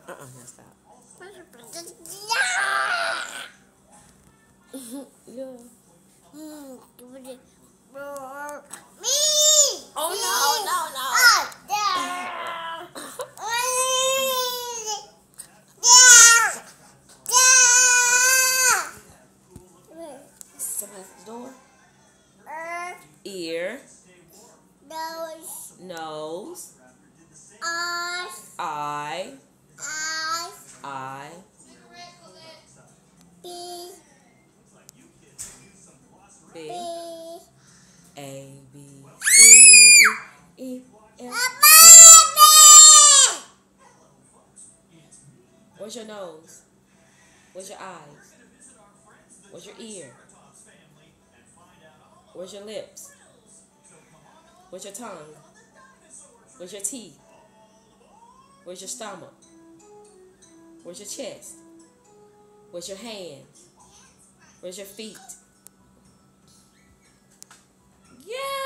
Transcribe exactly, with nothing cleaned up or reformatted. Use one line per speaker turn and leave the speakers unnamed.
Uh-uh, now stop. Yeah.
Me!
Oh, no, no, no. Somebody at the door. Ear.
Nose.
Nose.
Eyes.
Eye.
Eyes.
Eye.
B.
B.
B.
A, B, C, D, E, F. Where's your nose? Where's your eyes? Where's your ear? Where's your lips? Where's your tongue? Where's your teeth? Where's your stomach? Where's your chest? Where's your hands? Where's your feet? Yeah!